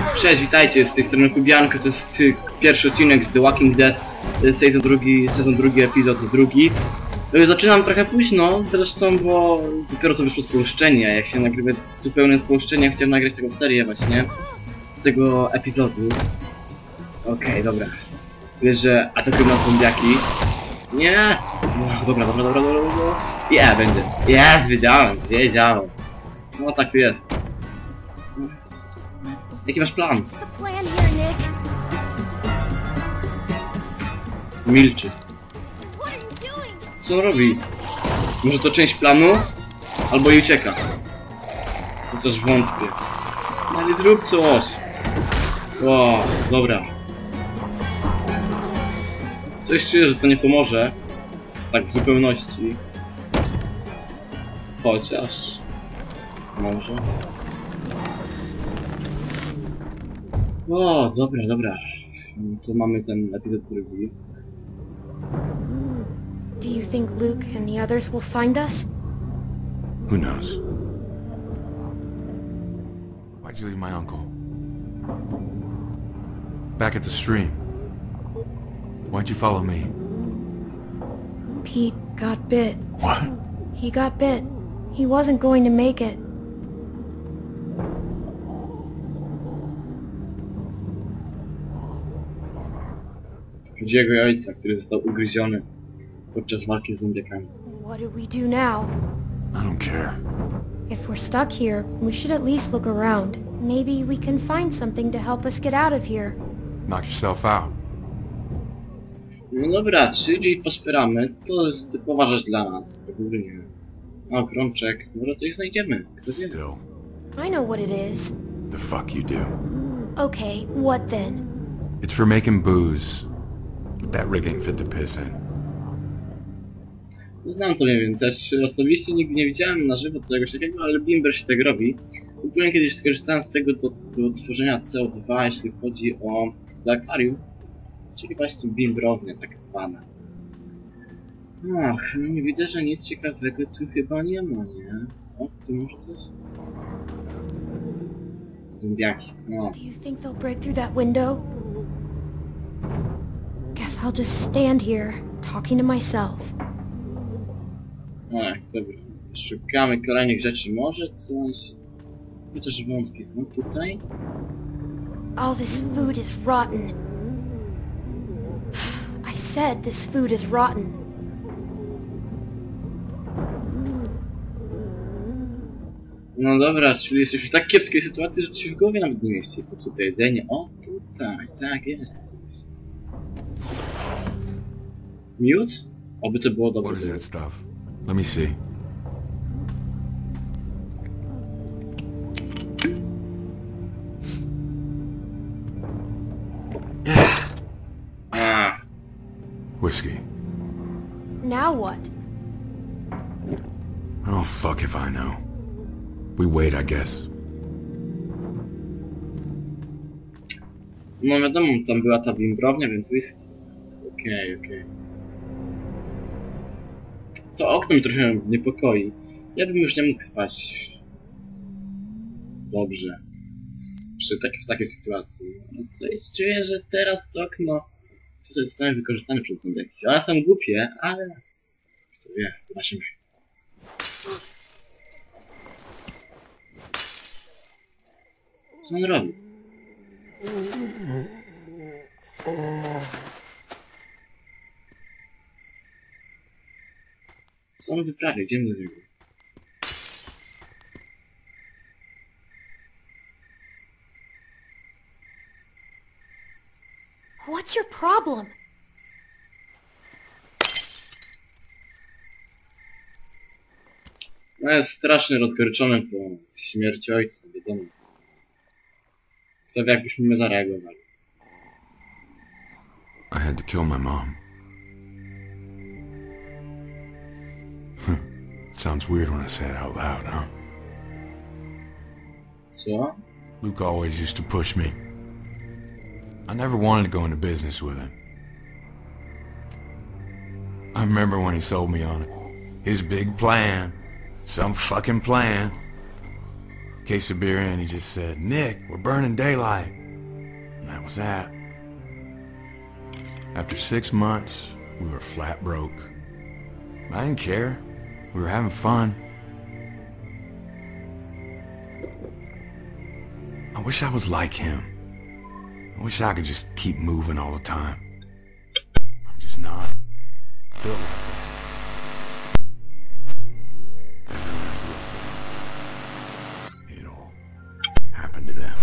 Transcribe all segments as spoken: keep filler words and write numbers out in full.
Cześć, witajcie, z tej strony Kubianko, to jest pierwszy odcinek z The Walking Dead, sezon drugi, sezon drugi, epizod drugi. Zaczynam trochę późno, zresztą, bo dopiero co wyszło spolszczenie, jak się nagrywać z zupełnym spolszczeniem, chciałem nagrać tego serię właśnie, z tego epizodu. Okej, okay, dobra. Wiesz, że atakują nas zombiaki. Nie! No, dobra, dobra, dobra, dobra, dobra. Yeah, będzie. Jest, wiedziałem, wiedziałem. No tak to jest. Jaki masz plan? Milczy. Co on robi? Może to część planu? Albo i ucieka. Chociaż wątpię. No ale zrób coś. Wow, dobra. Coś czuję, że to nie pomoże. Tak w zupełności. Chociaż... Może... O, dobra, dobra. To mamy ten epizod drugi. Do you think Luke and the others will find us? Who knows? Why'd you leave my uncle? Back at the stream. Why'd you follow me? Pete got bit. What? He got bit. He wasn't going to make it. Chodzi o jego ojca, który został ugryziony podczas walki z zombiakami. What do we do now? I don't care. If we're stuck here, we should at least look around. Maybe we can find something to help us get out of here. Knock yourself out. No dobra, czyli pospieramy. To jest typowa rzecz dla nas, ogólnie. O, krączek. Może coś znajdziemy. Kto wie? Still. I know what it is. The fuck you do. Okay, what then? It's for making booze. But that rig ain't fit to piss in. Znam to mniej więcej. Osobiście nigdy nie widziałem na żywo czegoś takiego, ale Bimber się tak robi. Ogólnie kiedyś skorzystałem z tego do, do tworzenia C O dwa, jeśli chodzi o do akwarium. Czyli właśnie bimbrownie tak zwane. Ach, no nie widzę, że nic ciekawego tu chyba nie ma, nie? O, tu może coś? Zombiaki, no. Do you think they'll break through that window? Guess I'll just stand here, talking to myself. Ach, dobra. Szukamy kolejnych rzeczy, może coś? Chociaż wątpię. No tutaj? All this food is rotten. I said this food is rotten. No dobra, czyli jesteś w tak kiepskiej sytuacji, że to się w głowie nawet nie mieści. Po co to jedzenie? O, tutaj, tak jest coś. Miód? Oby to było dobre. What is that stuff? Let me see. Ah. Whiskey. Now what? Oh, fuck if I know. We wait, I guess. No wiadomo, tam była ta bimbrownia, więc whisky. Okej, okay, okej. Okay. To okno mi trochę niepokoi. Ja bym już nie mógł spać dobrze przy tak, w takiej sytuacji. No coś czuję, że teraz to okno tutaj zostanie wykorzystane przez zombiaki. One są głupie, ale kto wie, zobaczymy. Co on robi? Co on wyprawia? Idziemy do niego. What's your problem? No jest strasznie rozgoryczony po śmierci ojca, wiadomo. Kto wie, jakbyśmy zareagowali. I had to kill my mom. Sounds weird when I say it out loud, huh? Co? Luke always used to push me. I never wanted to go into business with him. I remember when he sold me on it. His big plan. Some fucking plan. Case of beer in, he just said, "Nick, we're burning daylight. that was that. After six months, we were flat broke. I didn't care. We were having fun. I wish I was like him. I wish I could just keep moving all the time. I'm just not built like that. Everyone I grew up with, it all happened to them.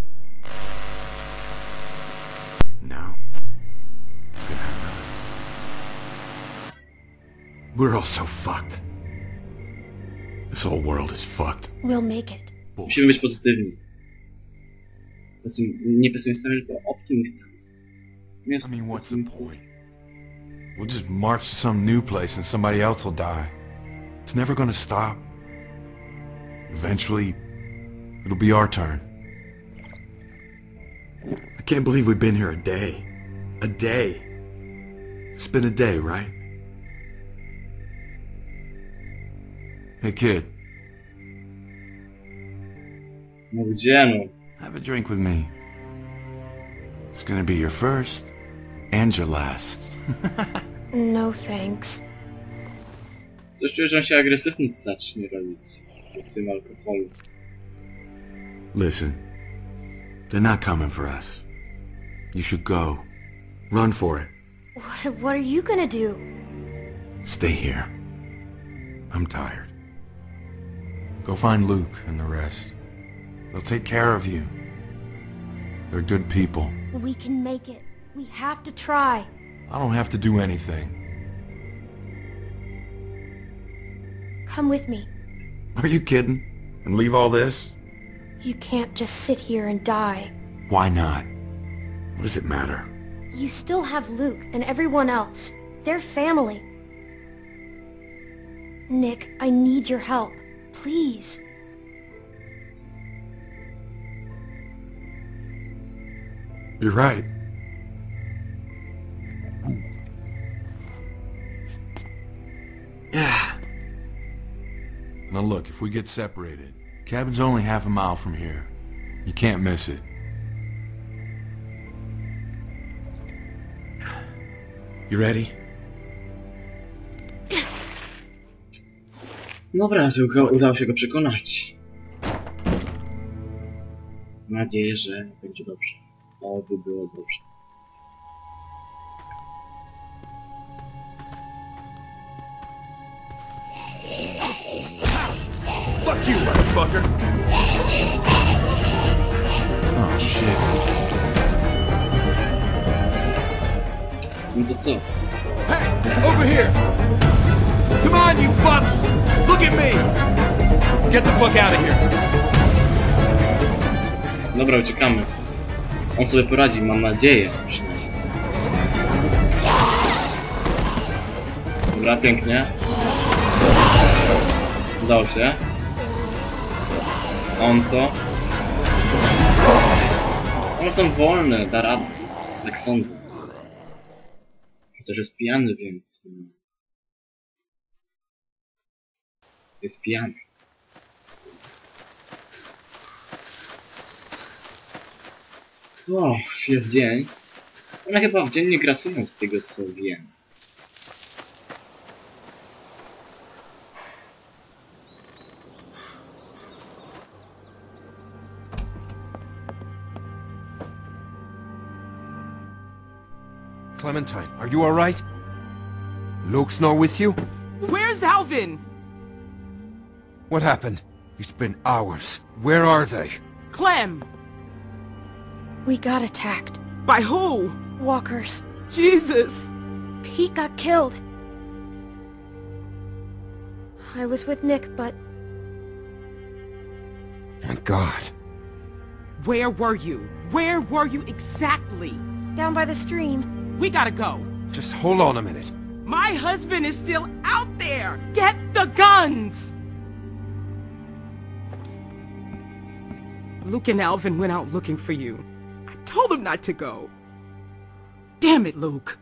Now, it's gonna happen to us. We're all so fucked. This whole world is fucked. We'll make it. Musimy być pozytywni. Pesym, nie pesymistami, tylko optymistami. I mean, what's the point? We'll just march to some new place and somebody else will die. It's never gonna stop. Eventually, it'll be our turn. I can't believe we've been here a day. A day. It's been a day, right? Hey, kid. No gdzie no? Have a drink with me. It's gonna be your first and your last. No thanks. Coś czuję, że on się agresywnie zacznie robić w tym alkoholu. Listen, they're not coming for us. You should go. Run for it. What, what are you gonna do? Stay here. I'm tired. Go find Luke and the rest. They'll take care of you. They're good people. We can make it. We have to try. I don't have to do anything. Come with me. Are you kidding? And leave all this? You can't just sit here and die. Why not? What does it matter? You still have Luke and everyone else. They're family. Nick, I need your help. Please. You're right. Yeah. Now look, if we get separated, cabin's only half a mile from here. You can't miss it. You ready? Dobra, tylko udało się go przekonać. Mam nadzieję, że będzie dobrze. Oby było dobrze. Fuck you, motherfucker! Oh shit. No to co? Hey, over here! Come on, you fucks! Look at me! Get the fuck out of here! Dobra, uciekamy. On sobie poradzi, mam nadzieję. Przynajmniej. Dobra, pięknie. Udało się. On co? One są wolne, da radę. Tak sądzę. Chociaż jest pijany, więc... Jest pijany. O, jest dzień. One chyba w dzień nie grasują z tego, co wiem. Clementine, are you alright? Luke's not with you? Where's Alvin? What happened? It's been hours. Where are they? Clem! We got attacked. By who? Walkers. Jesus! Pete got killed. I was with Nick, but... My God. Where were you? Where were you exactly? Down by the stream. We gotta go. Just hold on a minute. My husband is still out there! Get the guns! Luke and Alvin went out looking for you. I told them not to go. Damn it, Luke.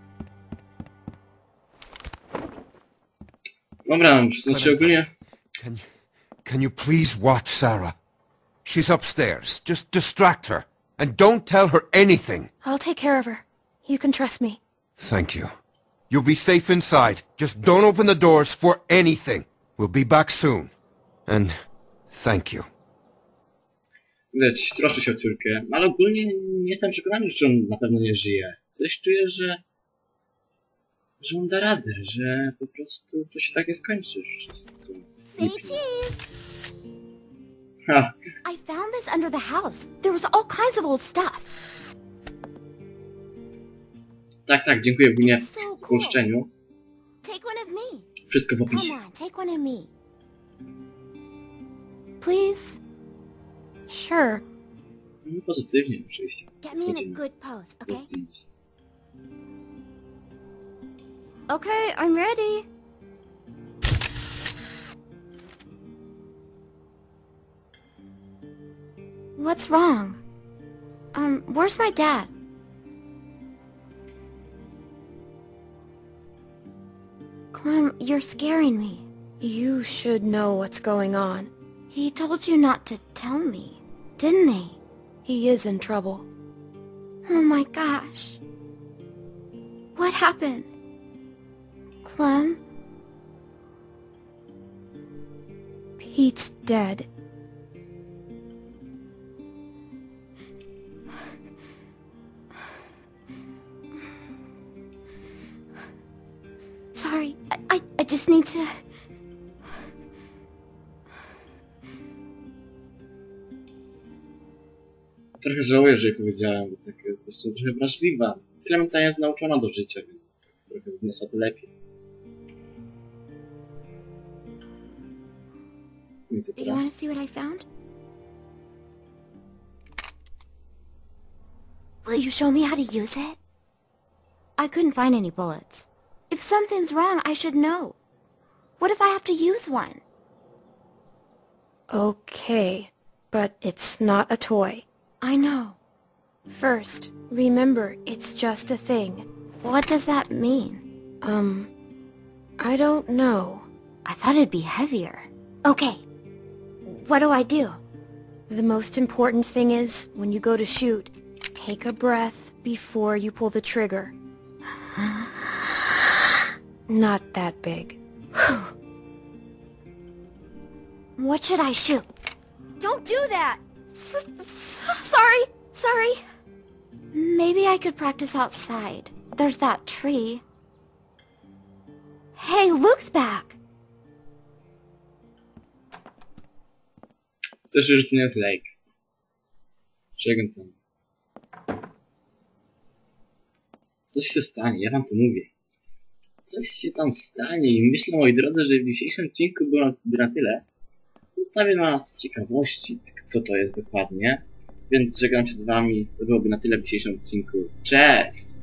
Dobra, znaczy ogólnie... Can you, can you please watch Sarah? She's upstairs. Just distract her. And don't tell her anything. I'll take care of her. You can trust me. Thank you. You'll be safe inside. Just don't open the doors for anything. We'll be back soon. And thank you. Widać, troszczy się o córkę, ale ogólnie nie jestem przekonany, czy on na pewno nie żyje. Coś czuję, że... że on da radę, że po prostu to się tak nie skończy wszystko. Say cheese! Ha! I found this under the house. There was all kinds of old stuff. Tak, tak, dziękuję ogólnie It's so cool. spolszczeniu. Take one of me. Wszystko w Come opisie. on, take one of me. Please? Sure. No, pozytywnie oczywiście. Get me in a Chodzimy good pose, do okay? zdjęć. Okay, I'm ready. What's wrong? Um, where's my dad? Clem, you're scaring me. You should know what's going on. He told you not to tell me, didn't he? He is in trouble. Oh my gosh. What happened? Clem? Pete's dead. Sorry, I, I, I just need to... Trochę żałuję, że jej powiedziałem, bo tak jest jeszcze trochę wrażliwa. Clementine jest nauczona do życia, więc tak trochę wniosła to lepiej. No i co Do you teraz? want to see what I found? Will you show me how to use it? I couldn't find any bullets. If something's wrong, I should know. What if I have to use one? Okay, but it's not a toy. I know. First, remember, it's just a thing. What does that mean? Um, I don't know. I thought it'd be heavier. Okay. What do I do? The most important thing is, when you go to shoot, take a breath before you pull the trigger. Not that big. What should I shoot? Don't do that! S s sorry, sorry. Maybe I could practice outside. There's that tree. Hey, Luke's back. Słyszę, że to nie jest Lake. Czego tam? Coś się stanie, ja wam to mówię. Coś się tam stanie i myślę, moi drodzy, że w dzisiejszym odcinku było na, na tyle. Zostawię nas w ciekawości, kto to jest dokładnie. Więc żegnam się z wami. To byłoby na tyle w dzisiejszym odcinku. Cześć!